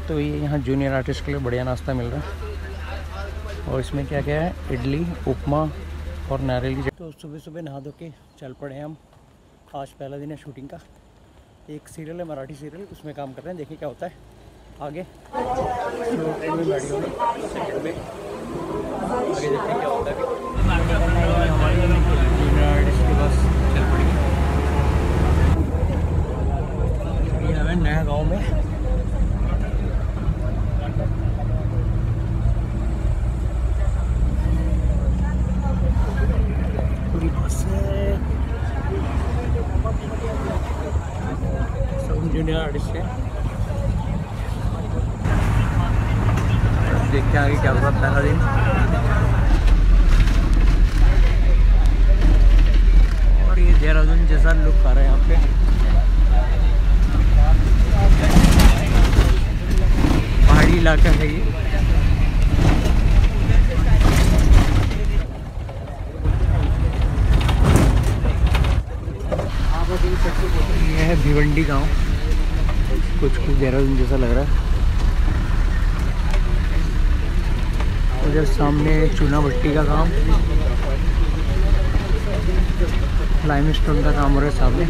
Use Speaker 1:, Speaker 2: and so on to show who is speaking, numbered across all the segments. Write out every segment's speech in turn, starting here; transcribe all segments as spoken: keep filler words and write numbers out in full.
Speaker 1: तो ये यहाँ जूनियर आर्टिस्ट के लिए बढ़िया नाश्ता मिल रहा है। और इसमें क्या क्या है, इडली, उपमा और नारियल की। तो सुबह सुबह नहा धो के चल पड़े हैं हम। आज पहला दिन है शूटिंग का। एक सीरियल है, मराठी सीरियल, उसमें काम कर रहे हैं। देखिए क्या होता है आगे। ट्रेन में बैठी होगी सेकंड में, आगे देखते क्या होता है। हमारी जूनियर आर्टिस्ट के पास चल पड़ी। ये हमें नया गाँव में पूरी बस है। सब जूनियर आर्टिस्ट है। देखते हैं आगे क्या होगा। पहला दिन और ये देहरादून जैसा लुक आ रहा है यहाँ पे। पहाड़ी इलाका है ये। ये है भिवंडी गांव। कुछ कुछ देहरादून जैसा लग रहा है। उधर सामने चूना भट्टी का काम, लाइमस्टोन का काम हो रहा है सामने।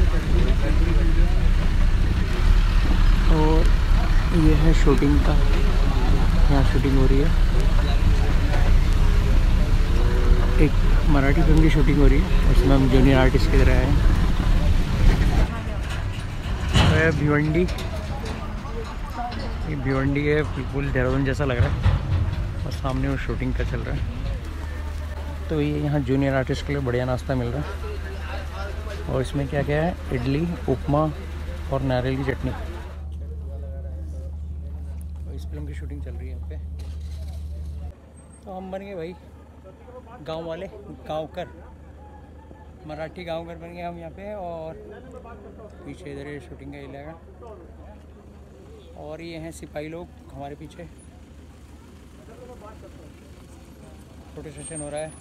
Speaker 1: और ये है शूटिंग का, यहाँ शूटिंग हो रही है। एक मराठी फिल्म की शूटिंग हो रही है, उसमें हम जूनियर आर्टिस्ट की तरह हैं। भिवंडी, ये भिवंडी है, बिल्कुल देहरादून जैसा लग रहा है। और सामने वो शूटिंग का चल रहा है। तो ये यहाँ जूनियर आर्टिस्ट के लिए बढ़िया नाश्ता मिल रहा है। और इसमें क्या क्या है, इडली, उपमा और नारियल की चटनी। तो इस फिल्म की शूटिंग चल रही है यहाँ पे। तो हम बन गए भाई गांव वाले, गांवकर, मराठी गांवकर बन गए हम यहाँ पे। और पीछे इधर ये शूटिंग का इलाका। और ये हैं सिपाही लोग हमारे पीछे। फोटो सेशन हो रहा है।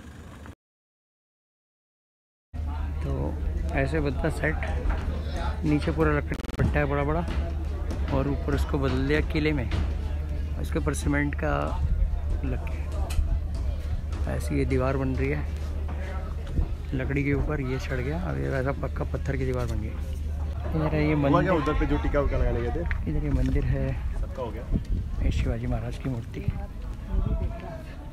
Speaker 1: तो ऐसे बनता सेट। नीचे पूरा लकड़ी का पट्टा है बड़ा बड़ा, और ऊपर उसको बदल दिया किले में। इसके ऊपर सीमेंट का लग के ऐसी ये दीवार बन रही है लकड़ी के ऊपर। ये चढ़ गया, अब ये वैसा पक्का पत्थर की दीवार बन गई। इधर है ये मंदिर,
Speaker 2: उधर पे जो टिका उका लगाने गए थे।
Speaker 1: इधर ये मंदिर है,
Speaker 2: सबका हो गया।
Speaker 1: शिवाजी महाराज की मूर्ति।